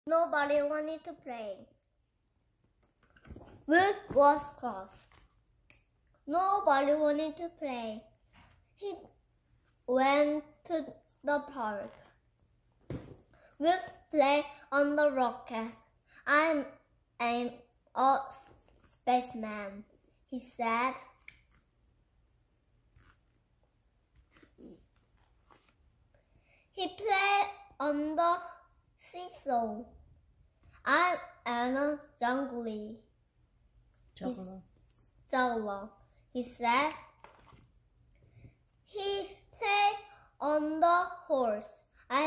Nobody wanted to play. Wolf was cross. Nobody wanted to play. He went to the park. Wolf played on the rocket. I'm a spaceman, he said. He played on the seesaw. I'm a juggler, he said. He played on the horse. I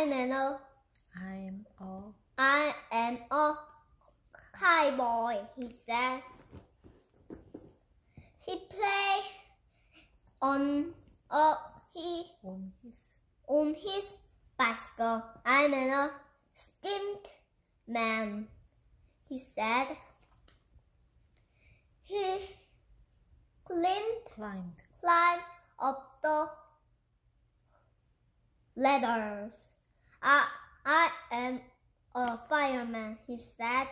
am a cowboy, he said. He played on his bicycle. I'm a steamed man, he said. He climbed up the ladders. I am a fireman, he said.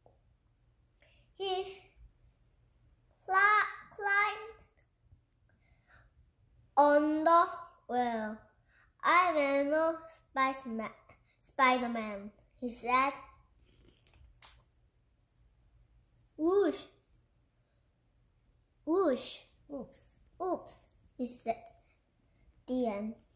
He climbed on the wall. I'm a Spider-Man, he said. Whoosh. Whoosh. Oops, he said. The end.